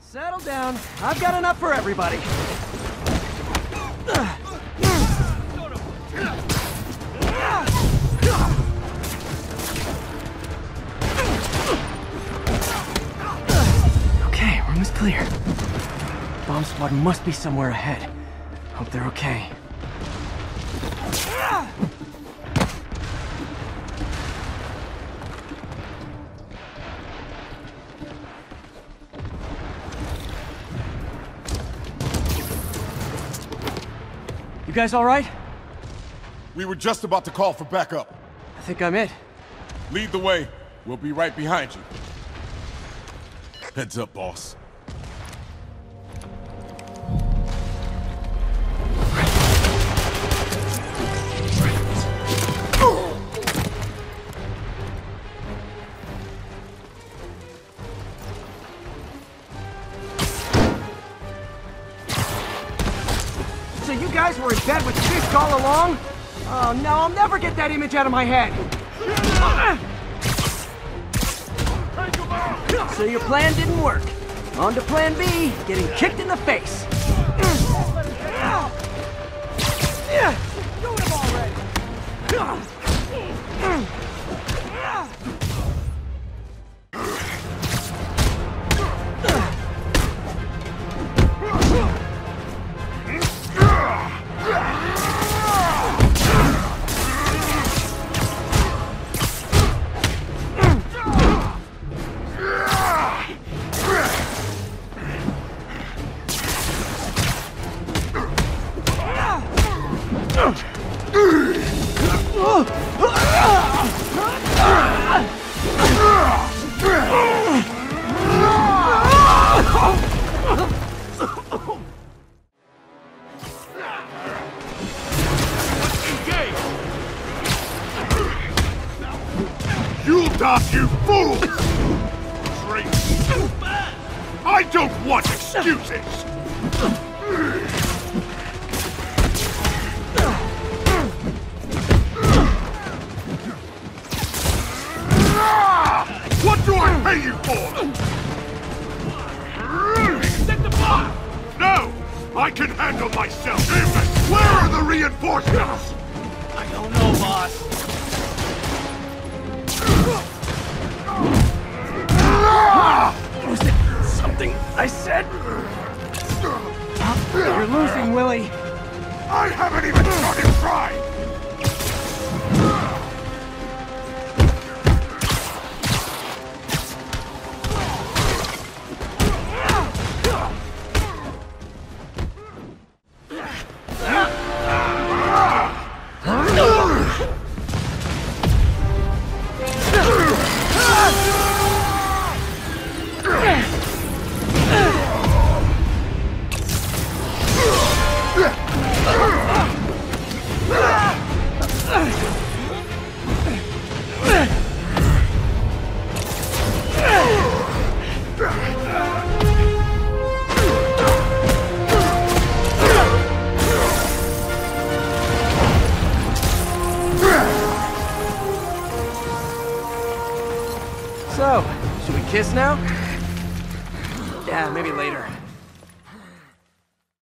Settle down. I've got enough for everybody. Okay, room is clear. Bomb squad must be somewhere ahead. Hope they're okay. You guys all right? We were just about to call for backup. I think I'm it. Lead the way. We'll be right behind you. Heads up, boss. So you guys were in bed with Fisk all along? Oh no, I'll never get that image out of my head. So your plan didn't work. On to plan B, getting kicked in the face. Shoot him already. You'll die, you fool! I don't want excuses! What do I pay you for? Set the bomb! No! I can handle myself! Where are the reinforcements? I don't know, boss. Was it something I said? You're losing, Willie. I haven't even started trying! So, should we kiss now? Yeah, maybe later.